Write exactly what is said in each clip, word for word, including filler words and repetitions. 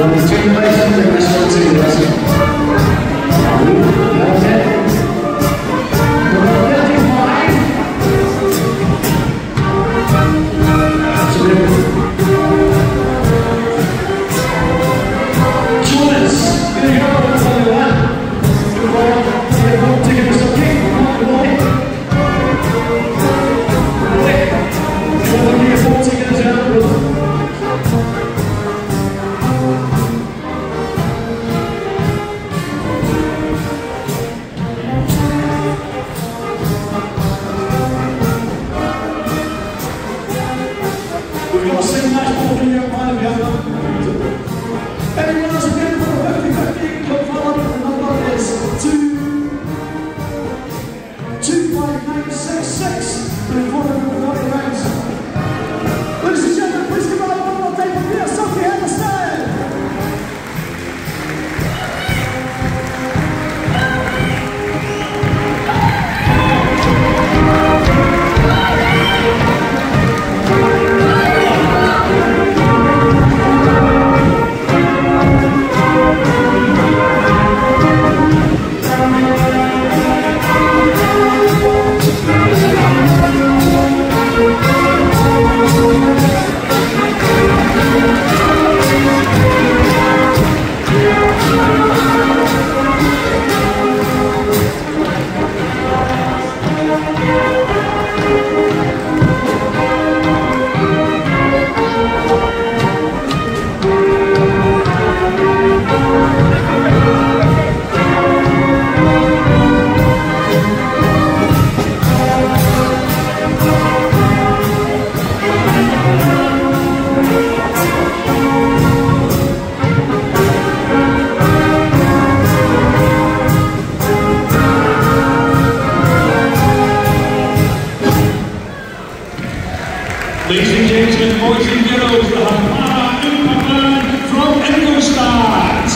Ladies and gentlemen, boys and girls, we have a oompah from Inverness.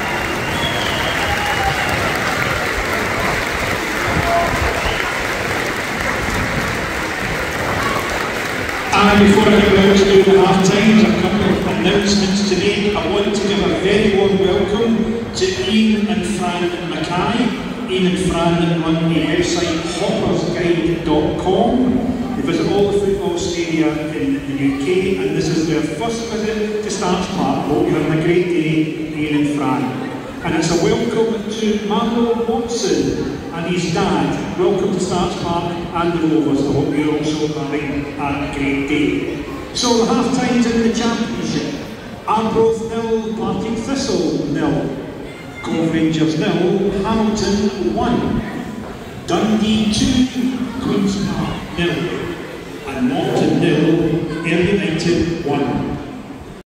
And before I get out to do the half times, a couple of announcements to make. I want to give a very warm welcome to Ian and Fran Mackay. Ian and Fran run the website hoppers guide dot com. They visit all the football stadia in the U K, and this is their first visit to Starts Park. Hope you're having a great day, Ian and Fran. And it's a welcome to Marlo Watson and his dad. Welcome to Starts Park and the Rovers. I hope you're also having a great day. So the half times in the championship: Arbroath nil, Partick Thistle nil, Cove Rangers nil, Hamilton one, Dundee two, Queen's Park nil, and Morton nil, Ayr United one.